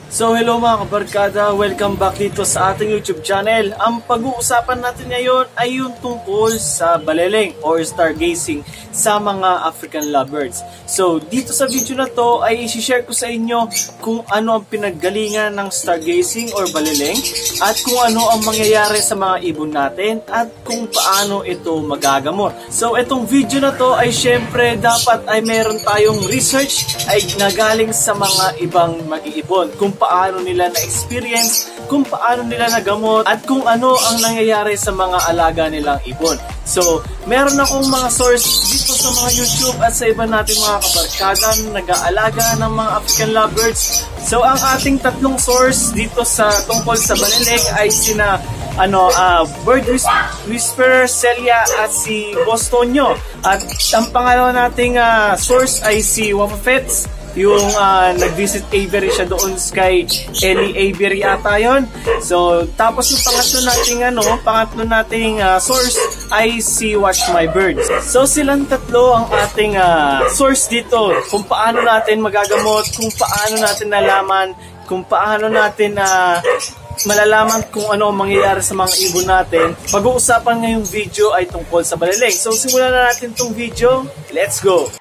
So hello mga kabarkada, welcome back dito sa ating YouTube channel. Ang pag-uusapan natin ngayon ay yung tungkol sa baleleng or stargazing sa mga African lovebirds. So dito sa video na to ay i-share ko sa inyo kung ano ang pinaggalingan ng stargazing or baleleng at kung ano ang mangyayari sa mga ibon natin at kung paano ito magagamot. So itong video na to ay syempre dapat ay meron tayong research ay nagaling sa mga ibang mag-iibon, kung paano nila na-experience, kung paano nila nagamot, at kung ano ang nangyayari sa mga alaga nilang ibon. So, meron akong mga source dito sa mga YouTube at sa iba nating mga kabarkada na nag-aalaga ng mga African lovebirds. So, ang ating tatlong source dito sa tungkol sa baleleng ay sina Bird Whisperer, Celia at si Bostonio. At ang pangalawa nating source ay si Wafafets, yung nag-visit aviary siya doon kay Ellie Aviary ata yun. So, tapos yung pangatlo nating source ay si Watch My Birds. So, silang tatlo ang ating source dito kung paano natin magagamot, kung paano natin nalaman, kung paano natin malalaman kung ano ang mangyayari sa mga ibon natin. Pag-uusapan ngayong video ay tungkol sa baleleng. So, simulan na natin itong video. Let's go!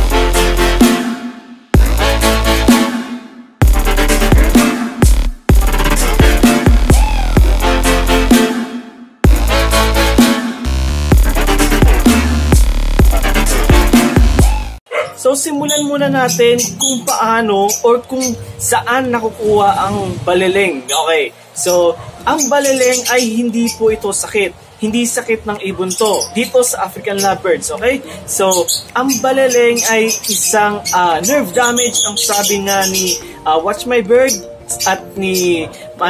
So, simulan muna natin kung paano or kung saan nakukuha ang baleleng. Okay, so, ang baleleng ay hindi po ito sakit. Hindi sakit ng ibon to dito sa African lovebirds, okay? So, ang baleleng ay isang nerve damage, ang sabi nga ni Watch My Bird at ni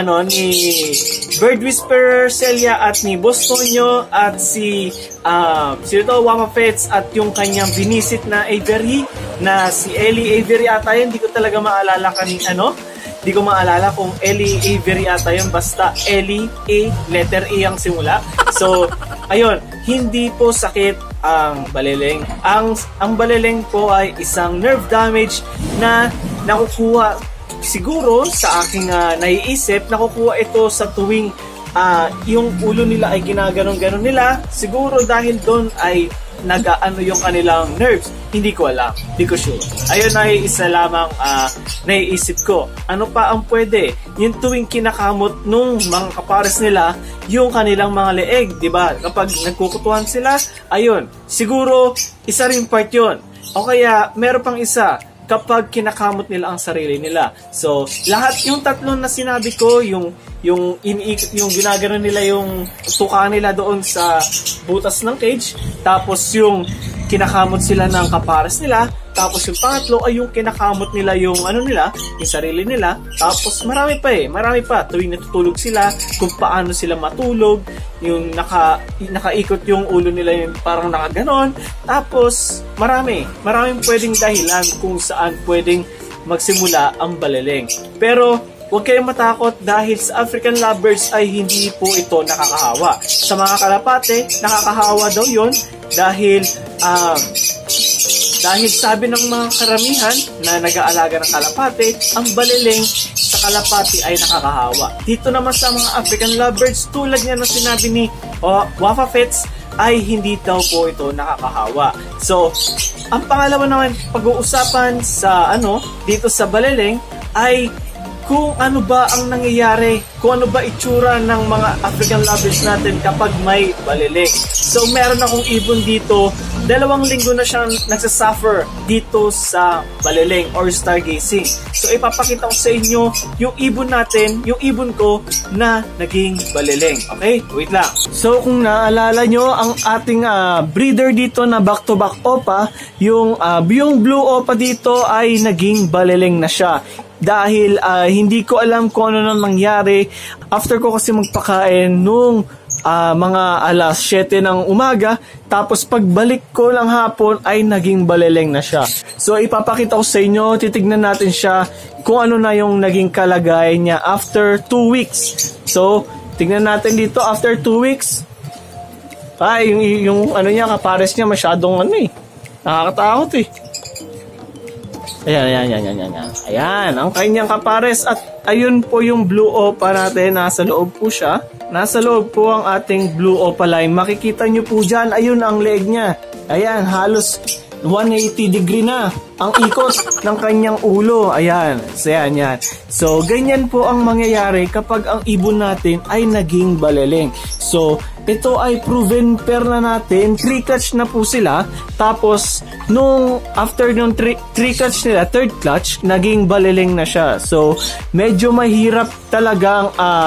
Bird Whisperer, Celia at ni Bostonio at si Wafafets at yung kanyang binisit na aviary na si Ellie Aviary ata yun. Hindi ko talaga maalala hindi ko maalala kung Ellie Aviary ata yun, basta Ellie, letter A ang simula. So, ayun, hindi po sakit ang baleleng. Ang baleleng po ay isang nerve damage na nakukuha, siguro sa aking naiisip, nakukuha ito sa tuwing yung ulo nila ay ginaganon-ganon nila. Siguro dahil doon ay nag-ano yung kanilang nerves. Hindi ko alam. Hindi ko sure. Ayun ay isa lamang naiisip ko. Ano pa ang pwede? Yung tuwing kinakamot nung mga kapares nila, yung kanilang mga leeg, di ba? Kapag nagkukutuhan sila, ayun. Siguro, isa rin part yun. O kaya, meron pang isa, kapag kinakamot nila ang sarili nila. So, lahat yung tatlo na sinabi ko, yung ginagano nila yung tuka nila doon sa butas ng cage, tapos yung kinakamot sila ng kapares nila, tapos yung pangatlo ay yung kinakamot nila yung yung sarili nila, tapos marami pa tuwing natutulog sila, kung paano sila matulog, yung nakaikot yung ulo nila, yung parang nakaganon, tapos maraming pwedeng dahilan kung saan pwedeng magsimula ang baleleng. Pero huwag kayong matakot dahil sa African lovebirds ay hindi po ito nakakahawa. Sa mga kalapate, nakakahawa daw yon dahil sabi ng mga karamihan na nag-aalaga ng kalapate, ang baleleng sa kalapate ay nakakahawa. Dito naman sa mga African lovebirds, tulad nga na sinabi ni Wafafets, ay hindi daw po ito nakakahawa. So, ang pangalawa naman pag-uusapan sa dito sa baleleng ay kung ano ba ang nangyayari, kung ano ba itsura ng mga African lovebirds natin kapag may baleleng. So, meron akong ibon dito, 2 linggo na siyang nagsasuffer dito sa baleleng or stargazing. So, ipapakita ko sa inyo yung ibon natin, yung ibon ko na naging baleleng. Okay? Wait lang. So, kung naalala nyo, ang ating breeder dito na back-to-back opa, yung blue opa dito ay naging baleleng na siya. Dahil hindi ko alam kung ano nang nangyari. After ko kasi magpakain nung mga alas 7 ng umaga, tapos pagbalik ko lang hapon ay naging baleleng na siya. So ipapakita ko sa inyo, titignan natin siya kung ano na yung naging kalagayan niya after 2 weeks. So tignan natin dito after 2 weeks. Yung niya, kapares niya masyadong nakakatakot eh. Ayan. Ayan, ang kanyang kapares. At ayun po yung Blue Opa natin. Nasa loob po siya. Nasa loob po ang ating Blue Opaline. Makikita nyo po dyan, ayun ang leeg niya. Ayan, halos 180 degree na ang ikot ng kanyang ulo. Ayan. So, ganyan po ang mangyayari kapag ang ibon natin ay naging baleleng. So, ito ay proven pair na natin. 3 clutch na po sila. Tapos, after nung 3 clutch nila, 3rd clutch, naging baleleng na siya. So, medyo mahirap talagang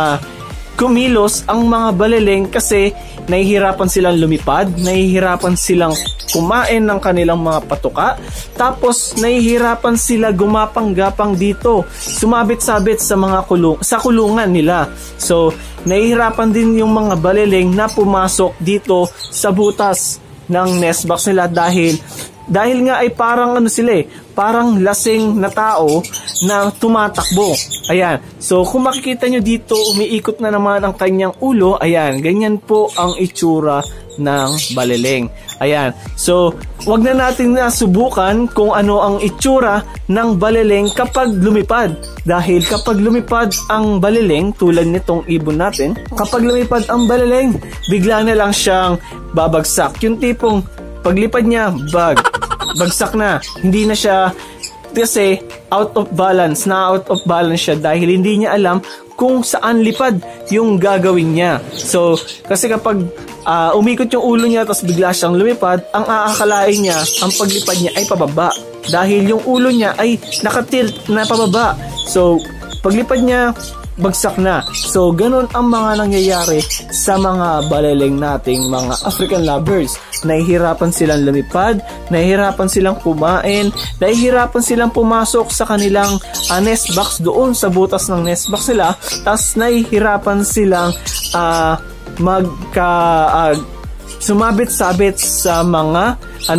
kumilos ang mga baleleng kasi nahihirapan silang lumipad, nahihirapan silang kumain ng kanilang mga patuka, tapos nahihirapan sila gumapang-gapang dito, sumabit-sabit sa kulungan nila. So, nahihirapan din yung mga baleleng na pumasok dito sa butas ng nest box nila dahil nga ay parang parang lasing na tao na tumatakbo. Ayan. So, kung makikita nyo dito, umiikot na naman ang kanyang ulo. Ayan. Ganyan po ang itsura ng baleleng. Ayan. So, wag na natin subukan kung ano ang itsura ng baleleng kapag lumipad. Dahil kapag lumipad ang baleleng, tulad nitong ibon natin, kapag lumipad ang baleleng, bigla na lang siyang babagsak. Yung tipong paglipad niya, bagsak na. Hindi na siya kasi out of balance siya dahil hindi niya alam kung saan lipad yung gagawin niya. So, kasi kapag umikot yung ulo niya tapos bigla siyang lumipad, ang aakalain niya, ang paglipad niya ay pababa. Dahil yung ulo niya ay nakatilt na pababa. So, paglipad niya, bagsak na. So, ganun ang mga nangyayari sa mga baleleng nating mga African lovebirds. Nahihirapan silang lumipad, nahihirapan silang kumain, nahihirapan silang pumasok sa kanilang nest box doon sa butas ng nest box nila, tapos nahihirapan silang sumabit-sabit sa mga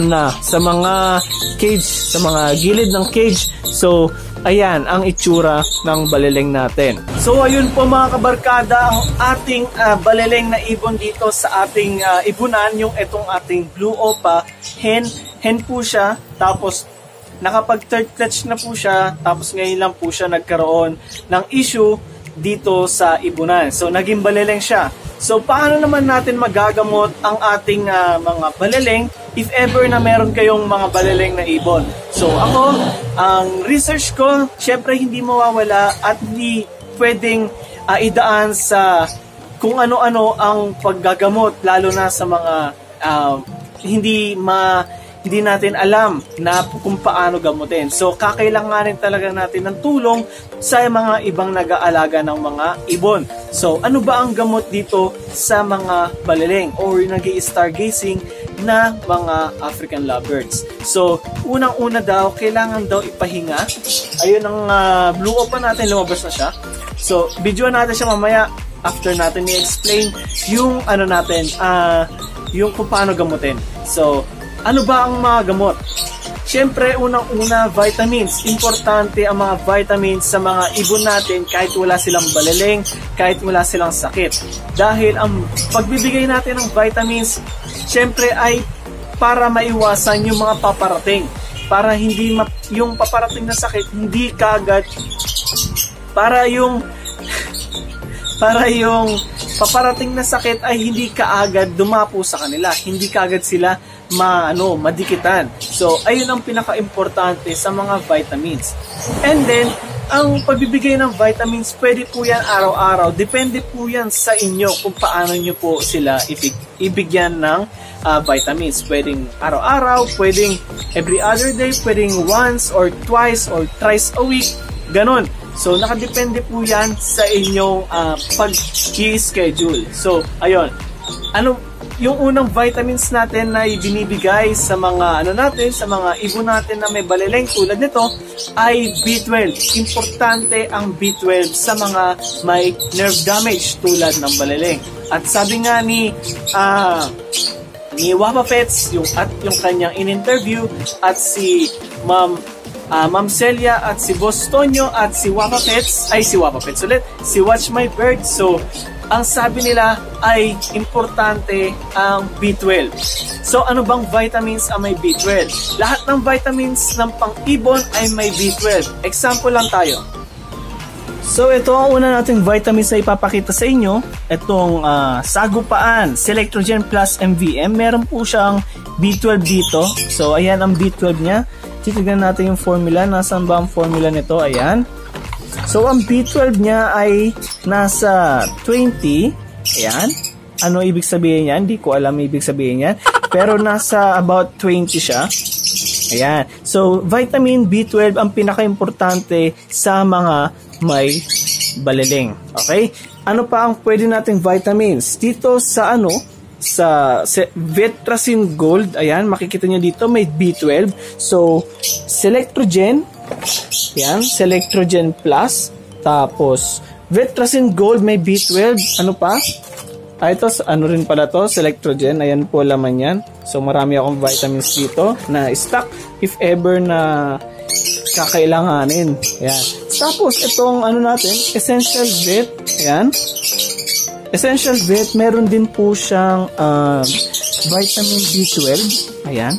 cage, sa mga gilid ng cage. So, ayan ang itsura ng baleleng natin. So, ayun po mga kabarkada, ang ating baleleng na ibon dito sa ating ibunan, yung itong ating Blue Opa, hen po siya, tapos nakapag 3rd clutch na po siya, tapos ngayon lang po siya nagkaroon ng issue dito sa ibunan. So, naging baleleng siya. So, paano naman natin magagamot ang ating mga baleleng if ever na meron kayong mga baleleng na ibon? So, ako, ang research ko, syempre hindi mawawala at hindi pwedeng idaan sa kung ano-ano ang paggagamot, lalo na sa mga hindi natin alam na kung paano gamutin. So, kakailanganin talaga natin ng tulong sa mga ibang nag-aalaga ng mga ibon. So, ano ba ang gamot dito sa mga baleleng or nag-i-stargazing na mga African lovebirds? So, unang-una daw, kailangan daw ipahinga. Ayun ang Blue Opa natin, lumabas na siya. So, videoan natin siya mamaya after natin i-explain yung yung kung paano gamutin. So, ano ba ang mga gamot? Siyempre, unang-una, vitamins. Importante ang mga vitamins sa mga ibon natin kahit wala silang baleleng, kahit wala silang sakit. Dahil ang pagbibigay natin ng vitamins, siyempre ay para maiwasan yung mga paparating. Para hindi yung paparating na sakit, hindi kaagad, para yung paparating na sakit ay hindi kaagad dumapo sa kanila. Hindi kaagad sila madikitan. So, ayun ang pinaka-importante sa mga vitamins. And then, ang pagbibigay ng vitamins, pwede po yan araw-araw. Depende po yan sa inyo kung paano nyo po sila ibigyan ng vitamins. Pwedeng araw-araw, pwedeng every other day, pwedeng once or twice or thrice a week. Ganon. So, nakadepende po yan sa inyong pag-i-schedule. So, ayun. Yung unang vitamins natin na ibinibigay sa mga sa mga ibon natin na may baleleng tulad nito ay B12. Importante ang B12 sa mga may nerve damage tulad ng baleleng. At sabi nga ni Wapa Pets, yung kanyang in-interview, at si Ma'am Celia at si Boss Tonyo at si Wapa Pets ulit, si Watch My Bird. So, ang sabi nila ay importante ang B12. So ano bang vitamins ang may B12? Lahat ng vitamins ng pang-ibon ay may B12. Example lang tayo. So ito ang una nating vitamins na ipapakita sa inyo. Itong sagupaan, Selectrogen Plus MVM. Meron po siyang B12 dito. So ayan ang B12 niya. Titignan natin yung formula. Nasaan ba ang formula nito? Ayan. So ang B12 niya ay nasa 20. Ayan. Ano ibig sabihin yan? Hindi ko alam ibig sabihin yan. Pero nasa about 20 siya. Ayan. So vitamin B12 ang pinaka-importante sa mga may baliling. Okay? Ano pa ang pwede nating vitamins? Dito sa sa Vetracin Gold, ayan, makikita nyo dito may B12. So, Selectrogen, ayan, Selectrogen Plus, tapos Vetracin Gold may B12, ano pa? Ito, ano rin pala to, Selectrogen, ayan po laman yan. So, marami akong vitamins dito na stock if ever na kakailanganin. Ayan. Tapos, itong ano natin, Essential Vet, ayan, Essential Vet, meron din po siyang vitamin B12. Ayan.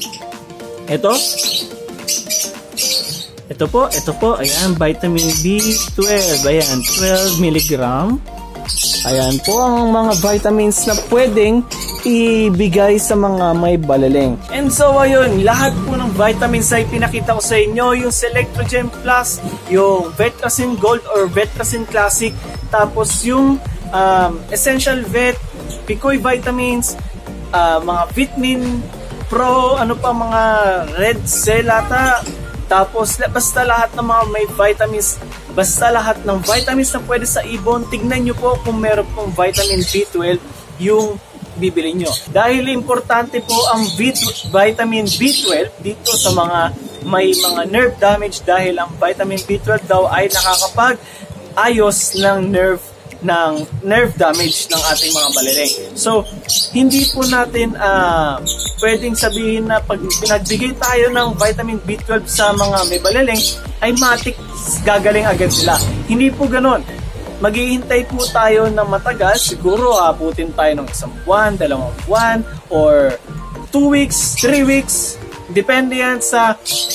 Ito po. Ayan, vitamin B12. Ayan, 12 mg. Ayan po ang mga vitamins na pwedeng ibigay sa mga may baliling. And so, ayun, lahat po ng vitamins ay pinakita ko sa inyo. Yung Selectrogen Plus, yung Vetracin Gold or Vetracin Classic, tapos yung Essential Vet, Picoy Vitamins, mga Vitamin Pro, ano pa, mga Red Cell ata, tapos basta lahat ng mga may vitamins, basta lahat ng vitamins na pwede sa ibon. Tignan nyo po kung meron pong vitamin B12 yung bibili nyo. Dahil importante po ang vitamin B12 dito sa mga may mga nerve damage, dahil ang vitamin B12 daw ay nakakapag-ayos ng nerve damage ng ating mga baliling. So, hindi po natin pwedeng sabihin na pag pinagbigay tayo ng vitamin B12 sa mga may baliling, ay matik gagaling agad sila. Hindi po ganon. Maghihintay po tayo ng matagal. Siguro abutin tayo ng 1 buwan, 2 buwan, or 2 weeks, 3 weeks. Depende yan sa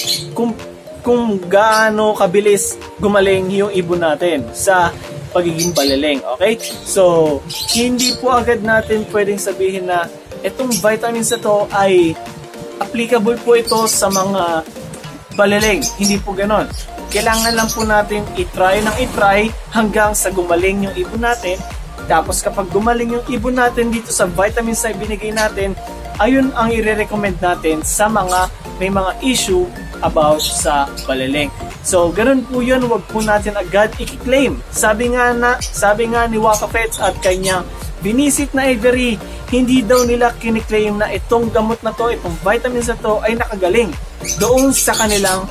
kung gaano kabilis gumaling yung ibon natin sa pagiging baliling. Okay? So, hindi po agad natin pwedeng sabihin na itong vitamins na to ay applicable po ito sa mga baliling. Hindi po ganon. Kailangan lang po natin i-try hanggang sa gumaling yung ibon natin. Tapos kapag gumaling yung ibon natin dito sa vitamins na ibinigay natin, ayun ang i-recommend natin sa mga may mga issue about sa baliling. So, ganun po yun, wag po natin agad i-claim. Sabi nga ni Waka Pets at kanyang binisit na Avery, hindi daw nila kiniklaim na itong gamot na to, itong vitamins na to ay nakagaling doon sa kanyang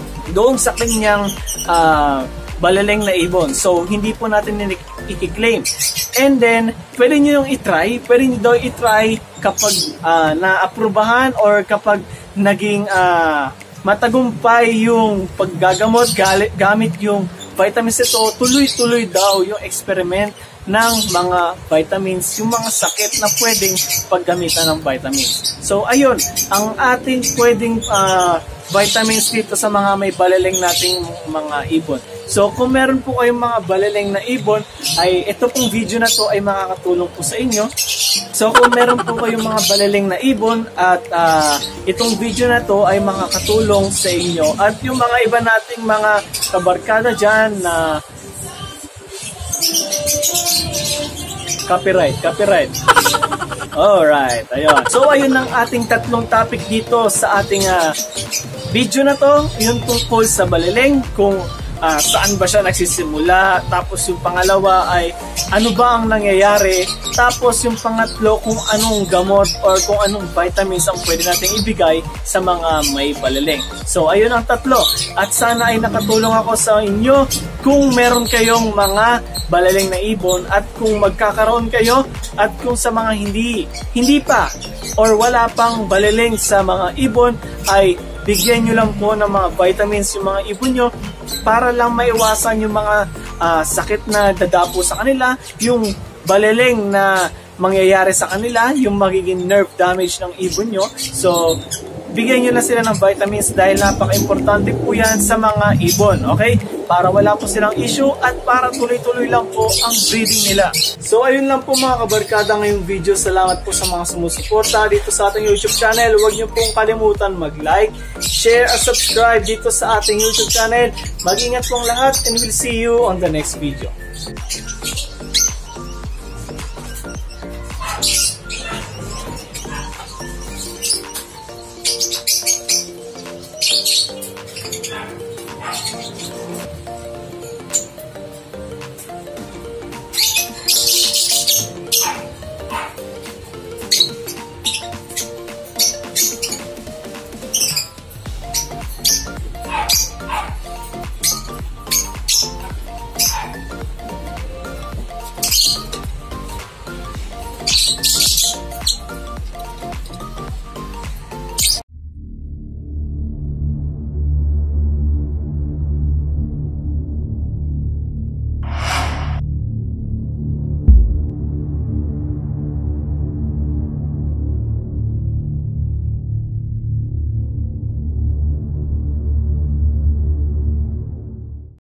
baliling na ibon. So, hindi po natin i-claim. And then, pwede nyo yung i-try. Pwede nyo daw i-try kapag na-aprobahan or kapag naging matagumpay yung paggagamot gamit yung vitamins ito, tuloy-tuloy daw yung experiment ng mga vitamins, yung mga sakit na pwedeng paggamitan ng vitamins. So, ayun, ang ating pwedeng vitamins dito sa mga may baliling nating mga ibon. So, kung meron po kayong mga baliling na ibon, ay ito pong video na to ay makakatulong po sa inyo. So, kung meron po kayong mga baliling na ibon at itong video na to ay makakatulong sa inyo at yung mga iba nating mga kabarkada dyan na copyright. Alright, ayun. So, ayun ang ating tatlong topic dito sa ating video na to. Yung tungkol sa baliling, kung saan ba siya nagsisimula, tapos yung pangalawa ay ano ba ang nangyayari, tapos yung pangatlo kung anong gamot or kung anong vitamins ang pwede nating ibigay sa mga may baliling. So ayun ang tatlo, at sana ay nakatulong ako sa inyo kung meron kayong mga baliling na ibon, at kung magkakaroon kayo, at kung sa mga hindi pa or wala pang baliling sa mga ibon, ay bigyan nyo lang po ng mga vitamins yung mga ibon nyo para lang maiwasan yung mga sakit na dadapo sa kanila, yung baleleng na mangyayari sa kanila, yung magiging nerve damage ng ibon nyo. So, bigyan nyo na sila ng vitamins dahil napaka-importante po yan sa mga ibon, okay? Para wala po silang issue at para tuloy-tuloy lang po ang breeding nila. So ayun lang po mga kabarkada ngayong video. Salamat po sa mga sumusuporta dito sa ating YouTube channel. Huwag nyo pong kalimutan mag-like, share at subscribe dito sa ating YouTube channel. Mag-ingat pong lahat and we'll see you on the next video.